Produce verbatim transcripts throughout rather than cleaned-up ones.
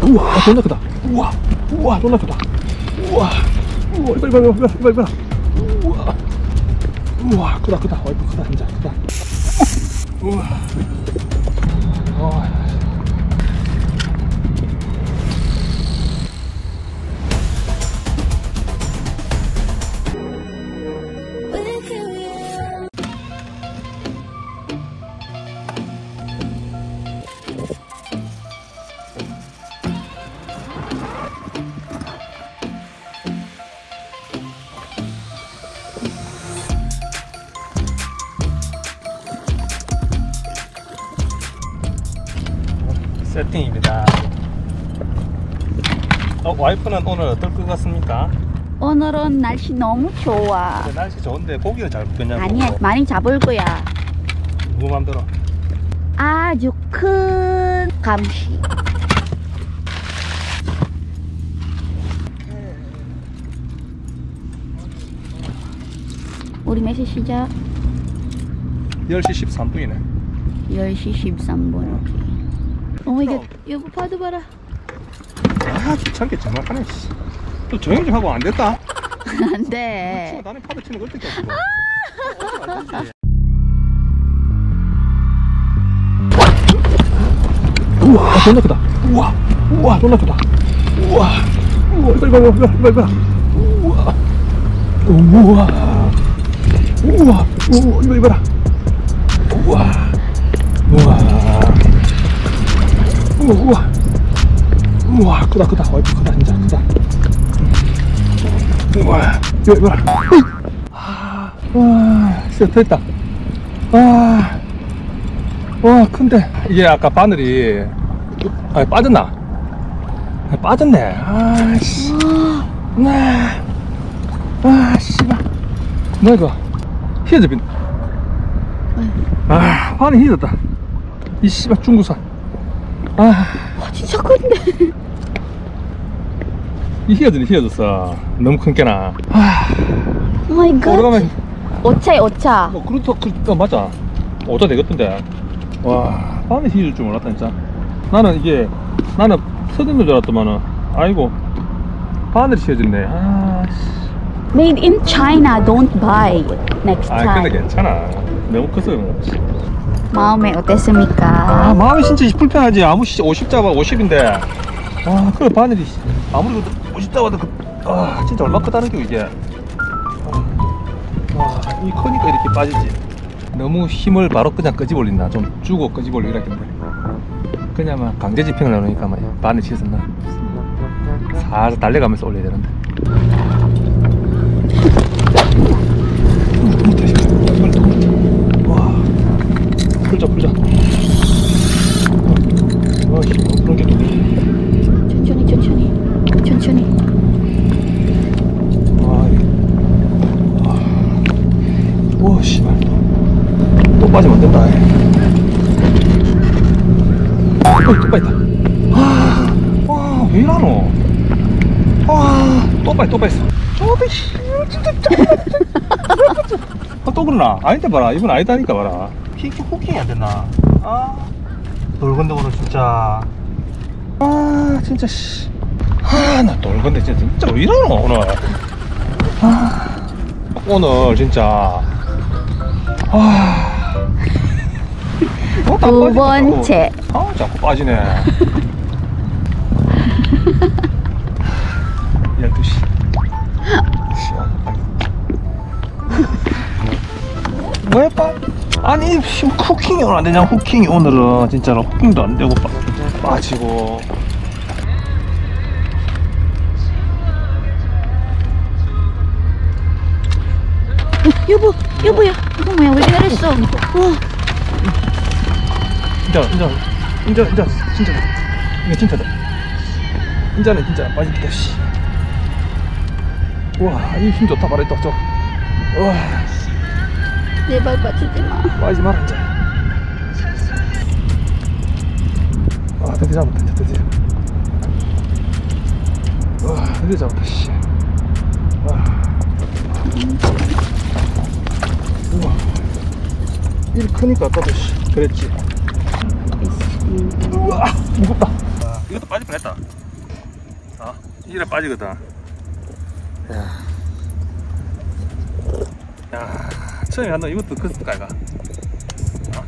우와, 존나 크다. 우와, 우와, 존나 크다. 우와, 우와, 이봐, 이봐, 이봐, 이봐, 이봐. 우와, 우와, 크다, 크다. 와이프 크다, 진짜 크다. 우와, 어. 세팅입니다. 어, 와이프는 오늘 어떨 것 같습니까? 오늘은 날씨 너무 좋아. 날씨 좋은데 고기를 잘 먹겠냐고. 아니야, 많이 잡을 거야. 누구 맘대로? 아주 큰 감시. 우리 몇 시 시작? 열 시 십삼 분이네. 열 시 십삼 분. 오케이. 오마이갓, 여보 파도 봐라. 아, 귀찮게 정말 씨. 또 조용 좀 하고 안 됐다. 안 돼. 나는 파도 치는 거 어떻게 없어. 우와, 존나 크다. 우와, 우와, 존나 크다. 우와, 우와, 이봐, 이봐, 이봐, 이봐, 이봐. 우와, 우와, 우와, 우와, 이봐, 이봐라. 우와, 우와, 우와, 우와, 우와, 크다, 크다. 와이프 크다, 진짜 크다. 우와, 이봐, 이봐라. 아, 와, 진짜 됐다. 와, 와, 큰데. 이게 아까 바늘이 아, 빠졌나? 빠졌네. 아씨. 나. 아, 씨발. 뭐야, 이거? 휘어졌빈. 아, 바늘이 휘어졌다. 이 씨발 중국산. 아. 와, 진짜 큰데. 이 휘어졌네, 휘어졌어. 너무 큰 게나. 아. 오마이갓. 오래간만에. 오차에 오차. 뭐, 그렇다, 그렇다, 맞아. 오자 되겠던데. 와, 바늘이 휘어질 줄 몰랐다, 진짜. 나는 이게, 나는 서든 줄 알았더만은, 아이고, 바늘이 휘어졌네. 아, 씨. Made in China, don't buy next 아, time. 근데 괜찮아. 너무 커서 그런 거지. 마음에 어땠습니까? 아, 마음이 진짜 불편하지. 아무 오십 잡아 오십인데. 아, 그 바늘이 아무리 오십 잡아도 그, 아, 진짜 얼마 크다는 게 이게. 와, 이 크니까 이렇게 빠지지. 너무 힘을 바로 그냥 끄집올린다. 좀 주고 끄집올리라겠네. 그냥 막 강제 집행을 해놓으니까 막 바늘 치셨나. 살살 달려가면서 올려야 되는데. 와, 풀자 풀자. 와, 그런 게 천천히 천천히 천천히. 와, 와, 오, 씨발, 또 빠지면 안 된다. 어, 또 빠졌다. 와, 왜 이러노? 와, 또 빠졌, 또 빠졌어. 저기 씨, 진짜 아, 또 그러나? 아닌데 봐라. 이건 아니다니까 봐라. 피킹 호킹이 안 됐나? 아, 돌건데 오늘 진짜. 아, 진짜 씨. 아, 나 돌건데 진짜 진짜 왜 이러노 오늘? 아, 오늘 진짜. 아, 어, 두 번째. 아, 자꾸 빠지네. 열두 시. 왜 빠? 아니, 후킹이 오늘 안 되냐? 후킹이 오늘은 진짜로 후킹도 안 되고 빠, 빠지고. 여보, 여보야, 이거 뭐야? 왜 이랬어? 와. 인자, 인자, 인자, 인자, 진짜. 이거 진짜다. 인자는 진짜 빠지겠다, 씨. 우와, 이 힘 좋다, 말했다, 저. 우와. 제발 빠지지 마. 빠지지 마라, 이제. 아, 드디어 잡았다, 드디어. 와, 드디어 잡았다, 씨. 와. 우와. 일 크니까 아까도 씨, 그랬지. 우와, 무겁다. 이것도 빠질 뻔했다. 아, 이래 빠지거든. 야, 야, 처음에 한번 이것도 컸을 까이가. 아.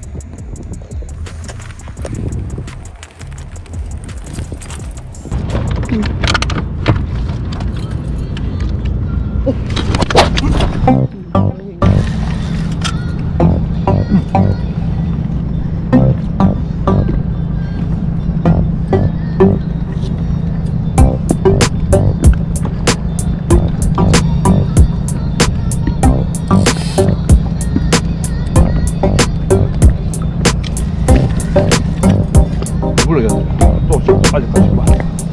또 빠질까 싶어.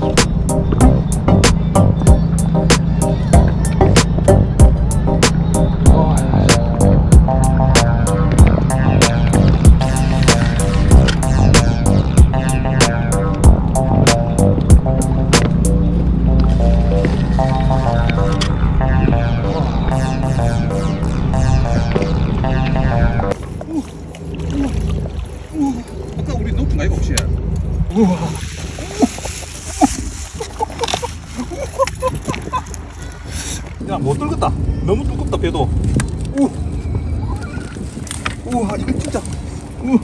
아까 우리 높은 거 이거 혹시? 우와. 야, 못 들겠다. 너무 두껍다, 배도. 우. 우와, 이거 진짜. 우.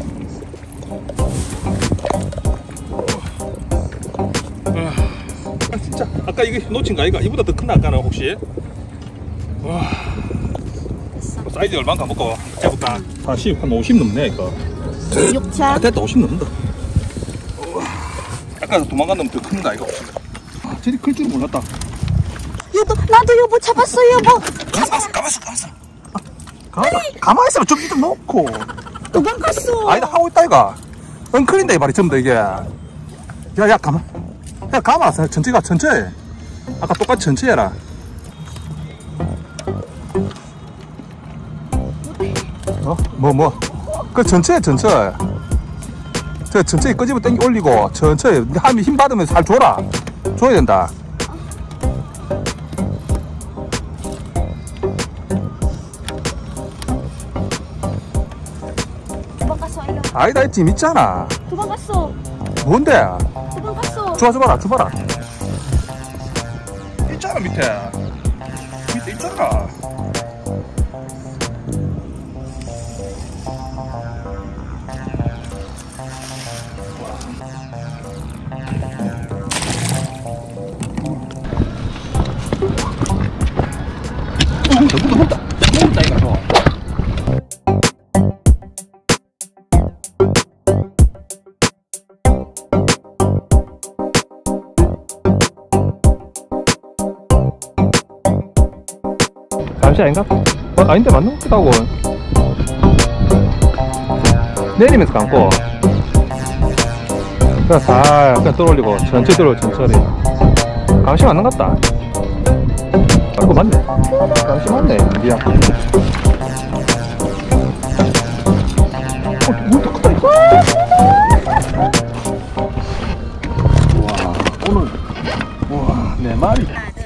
아, 진짜. 아까 이거 놓친 거 아이가? 이보다 더 큰다, 아까는 혹시? 와. 사이즈 얼마인가 먹고 해볼까? 사십, 한 오십 넘네, 이거. 육 차. 아, 됐다, 오십 넘는다. 우와. 아까 도망간 놈 더 큰가, 이거? 아, 저리 클 줄은 몰랐다. 여보, 나도 여보 잡았어, 여보. 가만있어, 가만있어, 가만있어. 아, 가만있어. 가만있어. 좀 이좀 놓고. 도망갔어. 아니다, 하고 있다, 이거. 엉클인다, 이 말이 전부 다, 이게. 야, 야, 가만. 야, 가만. 천천히 가, 천천히. 아까 똑같이 천천히 해라. 어? 뭐, 뭐. 그 천천히, 천천히. 저 천천히 끄집어 당겨 올리고, 천천히. 함이 힘 받으면서 잘 줘라. 줘야 된다. 도망갔어, 이거. 아니다, 이 짐 있잖아. 도망갔어. 뭔데? 도망갔어. 줘봐, 줘봐라, 줘봐라. 있잖아, 밑에. 밑에 있잖아. 저기도 먹다. 먹다, 이거. 잠시 아닌가? 어, 아닌데 맞는 것 같기도 하고. 내리면서 감고 그냥 살 그냥 떨어올리고 천천히 떨어 천천히. 감시 맞는 것 같다. 아이고 맞네. 감시 맞네. 미안. 어, 물도 크다 이거. 우와, 오늘 우와, 네 마리.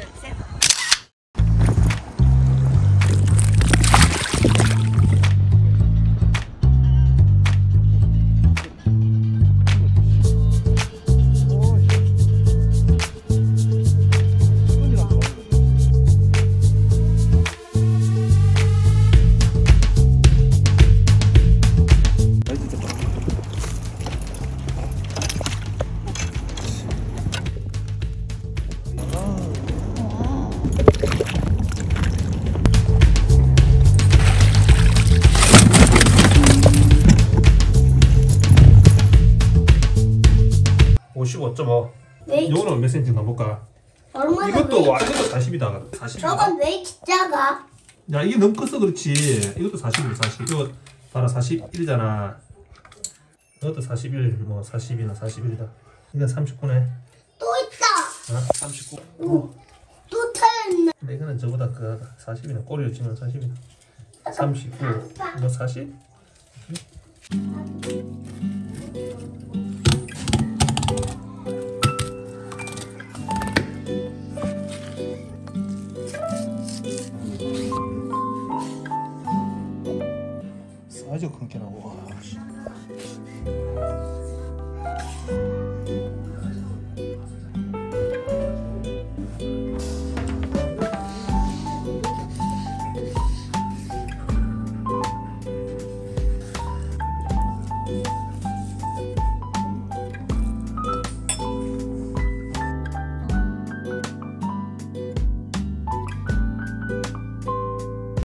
오십오 점 오. 왜 이렇게, 요거는 몇 센치 넣어볼까? 얼마나 이것도 왜, 와, 이것도 사십이다. 사십. 저건 왜 이렇게 작아? 야, 이게 너무 커서 그렇지. 이것도 사십이야, 사십. 이거 봐라, 사십일이잖아. 이것도 사십일, 뭐 사십이나 사십일이다. 이건 삼십구네. 또 있다. 어? 삼십구. 오, 또 타였네. 근데 이거는 저보다 그 사십이네. 꼬리를 치면 사십이네. 삼십구. 이거 사십? 응?